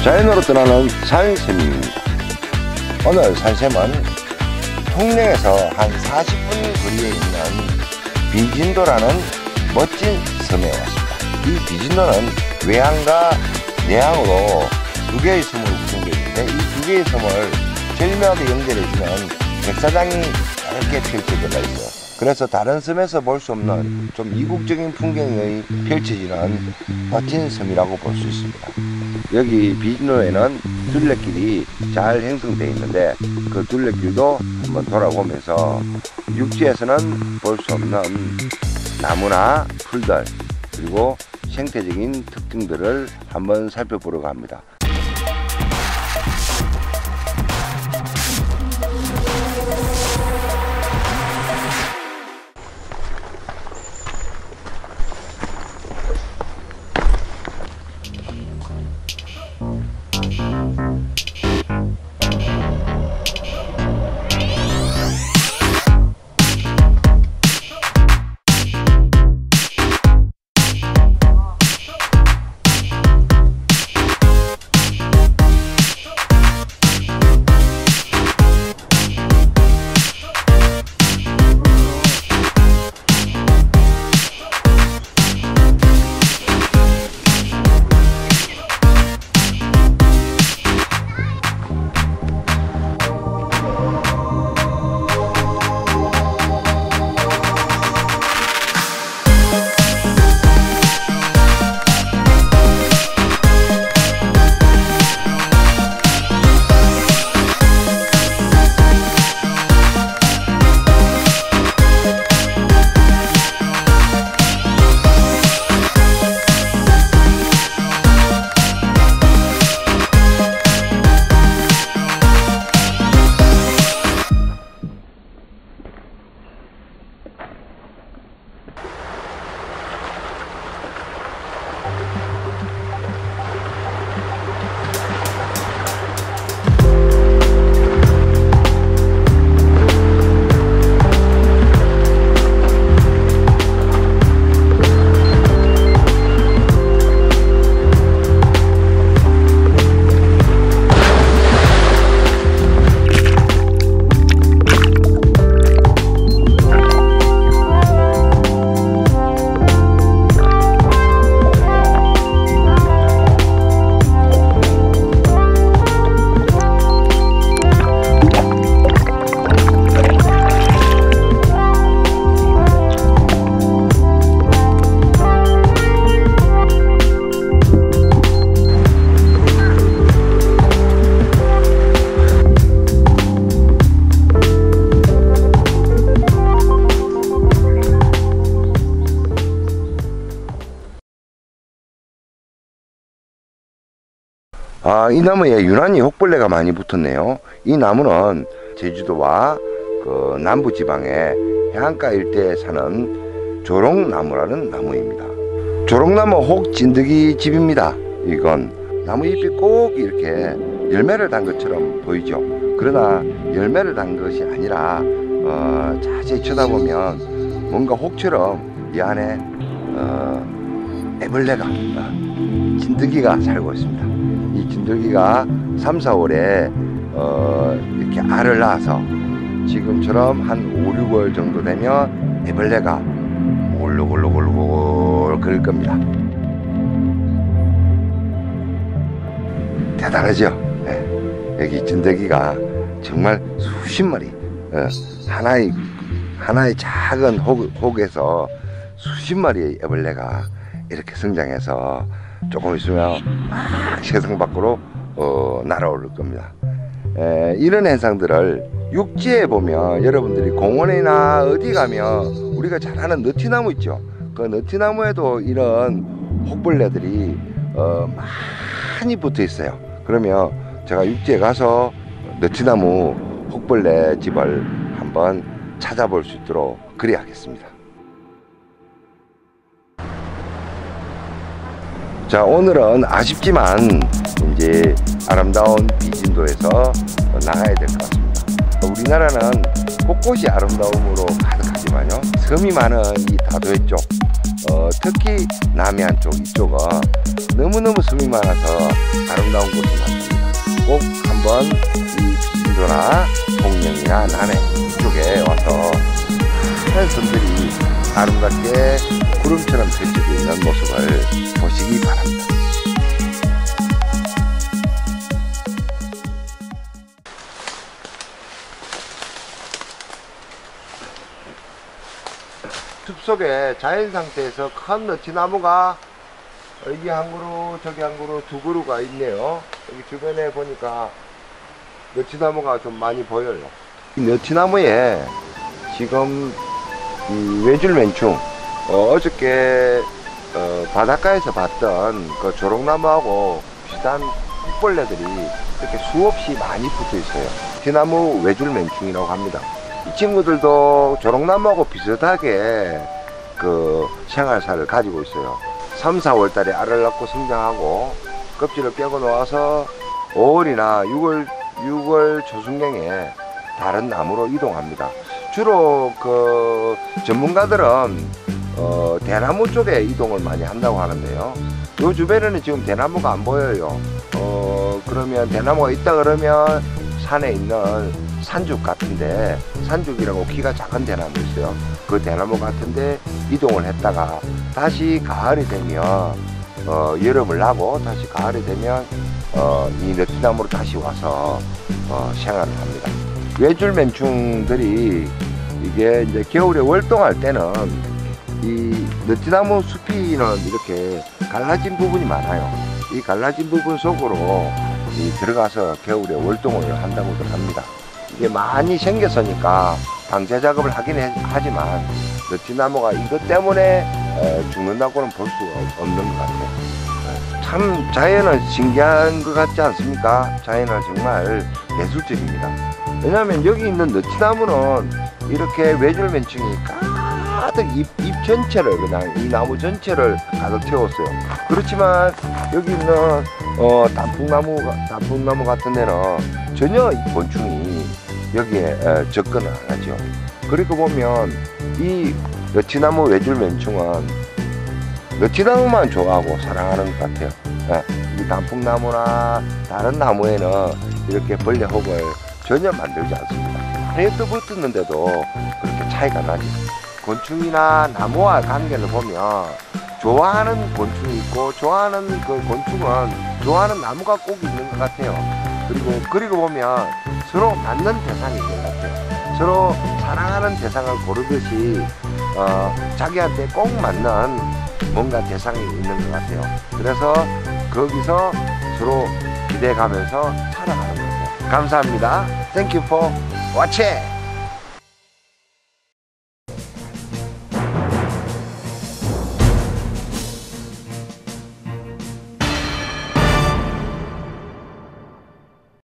자연으로 떠나는 산샘입니다. 오늘 산샘은 통영에서 한 40분 거리에 있는 비진도라는 멋진 섬에 왔습니다. 이 비진도는 외항과 내항으로 두 개의 섬으로 구성되어 있는데, 이 두 개의 섬을 절묘하게 연결해주는 백사장이 짧게 펼쳐져 있어요. 그래서 다른 섬에서 볼 수 없는 좀 이국적인 풍경이 펼쳐지는 멋진 섬이라고 볼 수 있습니다. 여기 비진도에는 둘레길이 잘 형성되어 있는데, 그 둘레길도 한번 돌아보면서 육지에서는 볼 수 없는 나무나 풀들, 그리고 생태적인 특징들을 한번 살펴보려고 합니다. 이 나무에 유난히 혹벌레가 많이 붙었네요. 이 나무는 제주도와 그 남부지방의 해안가 일대에 사는 조롱나무라는 나무입니다. 조롱나무 혹진드기 집입니다. 이건 나무 잎이 꼭 이렇게 열매를 단 것처럼 보이죠. 그러나 열매를 단 것이 아니라 자세히 쳐다보면 뭔가 혹처럼 이 안에 애벌레가 진드기가 살고 있습니다. 이 진드기가 3, 4월에 이렇게 알을 낳아서 지금처럼 한 5, 6월 정도 되면 애벌레가 올록올록올록 그럴 겁니다. 대단하죠? 네. 여기 진드기가 정말 수십 마리, 하나의 작은 혹에서 수십 마리의 애벌레가 이렇게 성장해서 조금 있으면 막 세상 밖으로 날아오를 겁니다. 이런 현상들을 육지에 보면, 여러분들이 공원이나 어디 가면 우리가 잘 아는 너티나무 있죠. 그 너티나무에도 이런 혹벌레들이 많이 붙어 있어요. 그러면 제가 육지에 가서 너티나무 혹벌레 집을 한번 찾아볼 수 있도록 그래야 하겠습니다. 자, 오늘은 아쉽지만 이제 아름다운 비진도에서 나가야 될 것 같습니다. 우리나라는 곳곳이 아름다움으로 가득하지만요, 섬이 많은 이 다도해 쪽, 특히 남해안 쪽 이쪽은 너무너무 섬이 많아서 아름다운 곳이 많습니다. 꼭 한번 이 비진도나 통영이나 남해 이쪽에 와서 한 섬들이 아름답게 구름처럼 펼쳐져 있는 모습을 보시기 바랍니다. 숲속에 자연 상태에서 큰 너치나무가 여기 한 그루 저기 한 그루 두 그루가 있네요. 여기 주변에 보니까 너치나무가 좀 많이 보여요. 이 너치나무에 지금 이 외줄맨충 어저께 바닷가에서 봤던 그 조롱나무하고 비슷한 흙벌레들이 이렇게 수없이 많이 붙어 있어요. 너치나무 외줄맨충이라고 합니다. 이 친구들도 조롱나무하고 비슷하게 그 생활사를 가지고 있어요. 3, 4월 달에 알을 낳고 성장하고 껍질을 깨고 나와서 5월이나 6월 초순경에 다른 나무로 이동합니다. 주로 그 전문가들은 대나무 쪽에 이동을 많이 한다고 하는데요. 요 주변에는 지금 대나무가 안 보여요. 그러면 대나무가 있다 그러면 산에 있는 산죽 같은데, 산죽이라고 키가 작은 대나무 있어요. 그 대나무 같은데 이동을 했다가 다시 가을이 되면 여름을 하고 다시 가을이 되면 이 너치나무로 다시 와서 생활을 합니다. 외줄맨충들이 이게 이제 겨울에 월동할 때는 이 너치나무 숲이는 이렇게 갈라진 부분이 많아요. 이 갈라진 부분 속으로 들어가서 겨울에 월동을 한다고들 합니다. 이게 많이 생겼으니까 방제 작업을 하긴 하지만 너치나무가 이것 때문에 죽는다고는 볼 수가 없는 것 같아요. 참 자연은 신기한 것 같지 않습니까? 자연은 정말 예술적입니다. 왜냐하면 여기 있는 너치나무는 이렇게 외줄맨충이 가득 잎 전체를 그냥 이 나무 전체를 가득 채웠어요. 그렇지만 여기 있는 단풍나무 같은 데는 전혀 곤충이 여기에 접근을 안 하죠. 그리고 보면 이 너치나무 외줄맨충은 너치나무만 좋아하고 사랑하는 것 같아요. 이 단풍나무나 다른 나무에는 이렇게 벌레 혹을 전혀 만들지 않습니다. 하얘 붙었는데도 그렇게 차이가 나죠. 곤충이나 나무와 관계를 보면 좋아하는 곤충이 있고 좋아하는 그 곤충은 좋아하는 나무가 꼭 있는 것 같아요. 그리고 보면 서로 맞는 대상이 있는 것 같아요. 서로 사랑하는 대상을 고르듯이 자기한테 꼭 맞는 뭔가 대상이 있는 것 같아요. 그래서 거기서 서로 기대가면서 살아가는 거죠. 감사합니다. Thank you for watching.